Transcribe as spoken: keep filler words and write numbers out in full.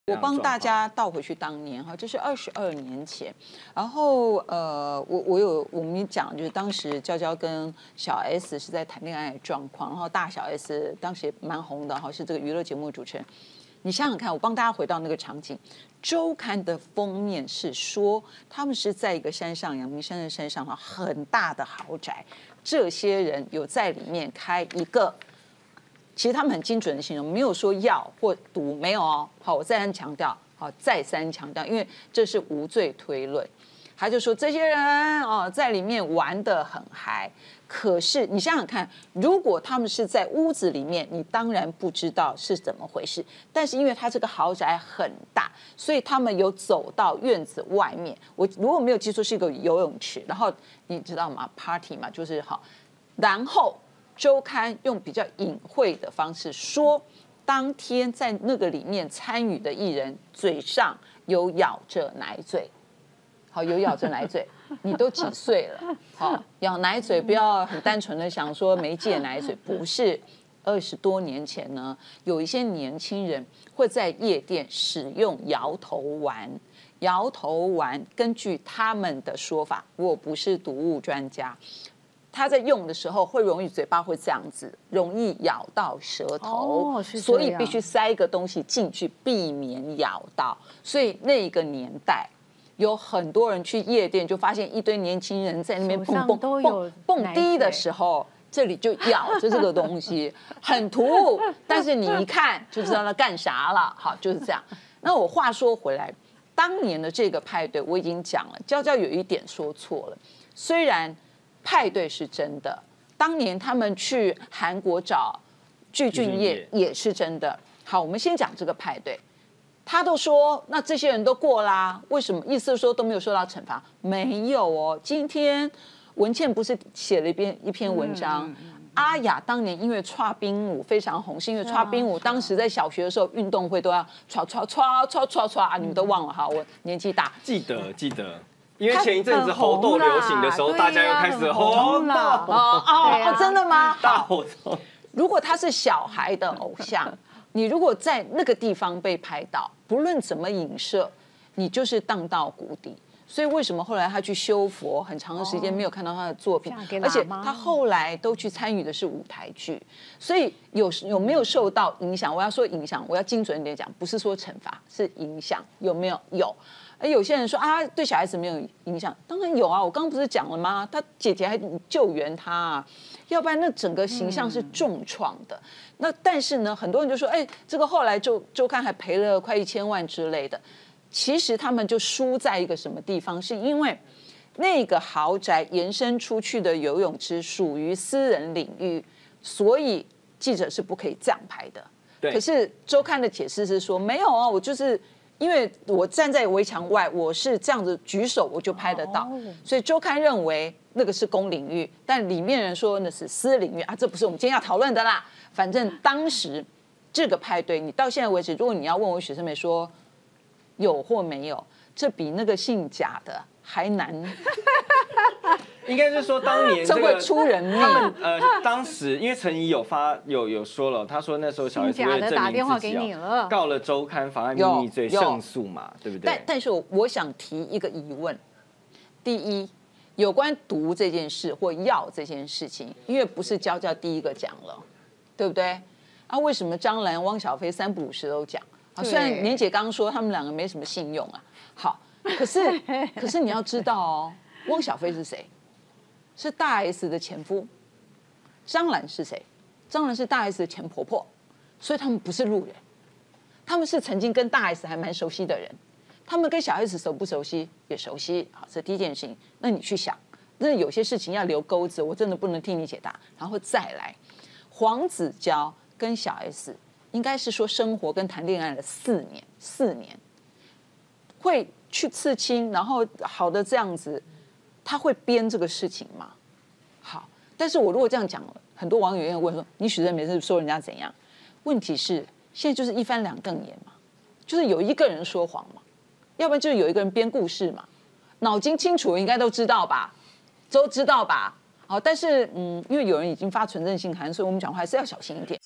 我帮大家倒回去当年哈，这是二十二年前，然后呃，我我有我们讲就是当时娇娇跟小 S 是在谈恋爱的状况，然后大小 S 当时也蛮红的哈，是这个娱乐节目主持人。你想想看，我帮大家回到那个场景，周刊的封面是说他们是在一个山上，阳明山的山上哈，很大的豪宅，这些人有在里面开一个。其实他们很精准的形容，没有说药或毒，没有哦。好，我再三强调，好，再三强调，因为这是无罪推论。他就说这些人哦，在里面玩得很嗨。可是你想想看，如果他们是在屋子里面，你当然不知道是怎么回事。但是因为他这个豪宅很大，所以他们有走到院子外面。我如果没有记错，是一个游泳池。然后你知道吗 ？Party 嘛，就是好，然后。周刊用比较隐晦的方式说，当天在那个里面参与的艺人嘴上有咬着奶嘴，好，有咬着奶嘴。你都几岁了？好，咬奶嘴不要很单纯的想说没戒奶嘴，不是。二十多年前呢，有一些年轻人会在夜店使用摇头丸。摇头丸，根据他们的说法，我不是毒物专家。他在用的时候会容易嘴巴会这样子，容易咬到舌头，哦、所以必须塞一个东西进去，避免咬到。所以那个年代有很多人去夜店，就发现一堆年轻人在那边蹦蹦蹦蹦迪的时候，这里就咬着这个东西，很突兀，但是你一看就知道他干啥了。好，就是这样。那我话说回来，当年的这个派对我已经讲了，娇娇有一点说错了，虽然。派对是真的，当年他们去韩国找具俊晔也是真的。好，我们先讲这个派对，他都说那这些人都过啦，为什么？意思是说都没有受到惩罚？没有哦。今天文茜不是写了一篇一篇文章，嗯嗯、阿雅当年因为跨冰舞非常红，是因为跨冰舞当时在小学的时候运动会都要唰唰唰唰唰唰，你们都忘了哈，我年纪大， 记得记得。因为前一阵子猴痘流行的时候，大家又开始猴痘了。哦哦，真的吗？ 大猴痘。 如果他是小孩的偶像，你如果在那个地方被拍到，不论怎么影射，你就是荡到谷底。所以为什么后来他去修佛，很长的时间没有看到他的作品，而且他后来都去参与的是舞台剧，所以有有没有受到影响？我要说影响，我要精准一点讲，不是说惩罚，是影响，有没有？有。而有些人说啊，对小孩子没有影响，当然有啊！我刚刚不是讲了吗？他姐姐还救援他啊，要不然那整个形象是重创的。嗯、那但是呢，很多人就说，哎，这个后来周周刊还赔了快一千万之类的。其实他们就输在一个什么地方？是因为那个豪宅延伸出去的游泳池属于私人领域，所以记者是不可以这样拍的。可是周刊的解释是说，没有啊，我就是。因为我站在围墙外，我是这样子举手我就拍得到，所以周刊认为那个是公领域，但里面人说那是私领域啊，这不是我们今天要讨论的啦。反正当时这个派对，你到现在为止，如果你要问我学生妹说有或没有，这比那个姓贾的还难。 应该是说当年这会出人命。 他们呃，当时因为陈怡有发有有说了，他说那时候小 S 为了证明自己哦，告了周刊妨碍秘密罪胜诉嘛，对不对？ 但但是我我想提一个疑问，第一，有关毒这件事或药这件事情，因为不是娇娇第一个讲了，对不对？啊，为什么张兰、汪小菲三不五时都讲？啊，虽然年姐刚刚说他们两个没什么信用啊，好，可是可是你要知道哦，汪小菲是谁？是大 S 的前夫，张兰是谁？张兰是大 S 的前婆婆，所以他们不是路人，他们是曾经跟大 S 还蛮熟悉的人。他们跟小 S 熟不熟悉？也熟悉。好，这第一件事情。那你去想，那有些事情要留钩子，我真的不能替你解答。然后再来，黄子佼跟小 S 应该是说生活跟谈恋爱了四年，四年会去刺青，然后好的这样子。他会编这个事情吗？好，但是我如果这样讲了，很多网友也会问说：“你许正每次说人家怎样？”问题是现在就是一翻两瞪眼嘛，就是有一个人说谎嘛，要不然就是有一个人编故事嘛。脑筋清楚应该都知道吧，都知道吧？好，但是嗯，因为有人已经发存证信函，所以我们讲话还是要小心一点。